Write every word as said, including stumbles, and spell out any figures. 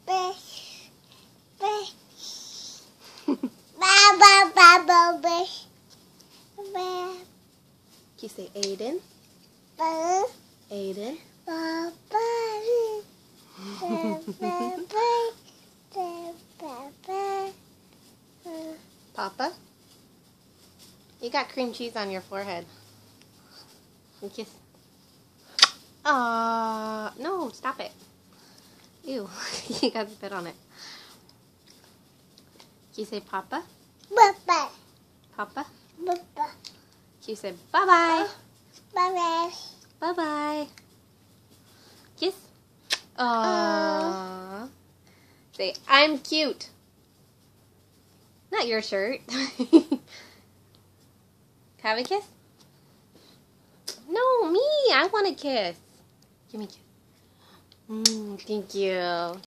Bish. Bish. Ba ba ba ba bish. Ba Can you say Aiden? ba Aiden. ba ba. Ba ba ba. Ba ba ba. Papa? You got cream cheese on your forehead. Can you kiss? Aw, no, stop it. Ew, you got spit on it. Can you say Papa? Ba ba Papa? ba ba. Can you say bye-bye? Ba ba. Bye-bye. Kiss. Aww. Say, I'm cute. Not your shirt. Have a kiss? No, me. I want a kiss. Give me a kiss. Mm, thank you.